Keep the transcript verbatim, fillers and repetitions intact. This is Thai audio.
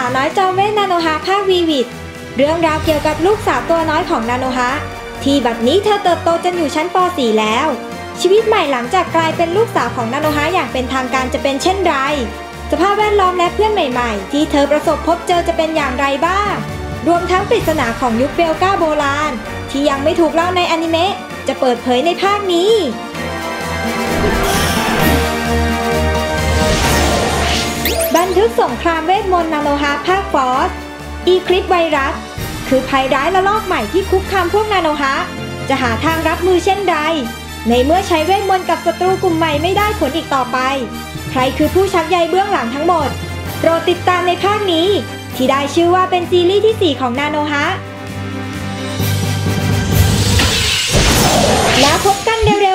าวน้อยจอมเวทนาโนฮะภาควีวิดเรื่องราวเกี่ยวกับลูกสาวตัวน้อยของนาโนฮะที่บัดนี้เธอเติบโตจนอยู่ชั้นป .สี่ แล้วชีวิตใหม่หลังจากกลายเป็นลูกสาวของนาโนฮะอย่างเป็นทางการจะเป็นเช่นไรสภาพแวดล้อมและเพื่อนใหม่ๆที่เธอประสบพบเจอจะเป็นอย่างไรบ้างรวมทั้งปริศนาของยุคเบลกาโบราณที่ยังไม่ถูกเล่าในอนิเมะจะเปิดเผยในภาคนี้บันทึกสงครามเวทมนต์นาโนฮะภาคฟอสอีคลิปไวรัสคือภัยร้ายระลอกใหม่ที่คุกคามพวกนาโนฮะจะหาทางรับมือเช่นไรในเมื่อใช้เวทมนต์กับศัตรูกลุ่มใหม่ไม่ได้ผลอีกต่อไปใครคือผู้ชักใยเบื้องหลังทั้งหมดโปรดติดตามในภาคนี้ที่ได้ชื่อว่าเป็นซีรีส์ที่สี่ของนาโนฮะแล้วพบกันเร็ว